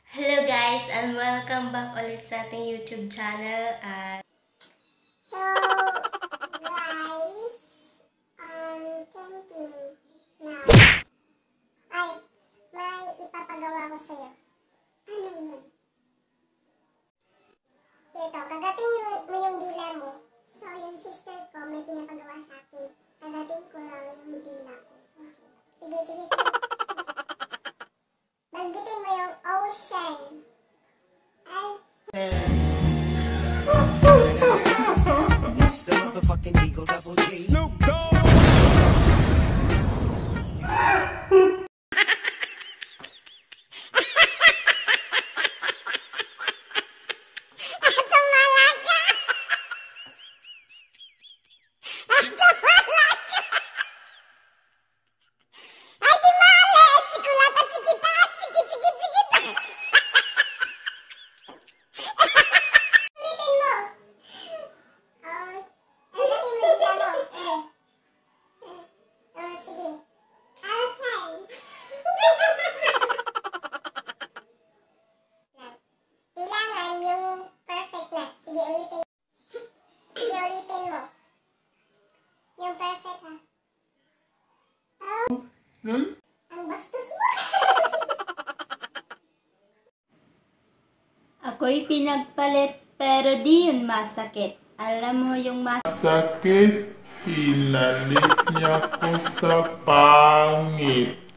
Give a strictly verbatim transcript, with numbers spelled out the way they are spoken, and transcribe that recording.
Hello guys and welcome back ulit sa ating YouTube channel at So, guys, um, thinking na, ay, may ipapagawa ko sa'yo. Ano yun? Ito, kagating mo yung dila mo. So, yung sister ko may pinapagawa sa akin. Kagating ko lang yung dila ko. Okay. Sige, sige, sige. Banggitin mo yung ocean. Ay, It's the motherfucking Eagle Double G. Snoop Dogg. yung perfect ha. Oh, hmm? Ang bastos mo. ako'y pinagpalit pero di yun masakit. Alam mo yung mas Sakit, pinalit niya ko sa pangit.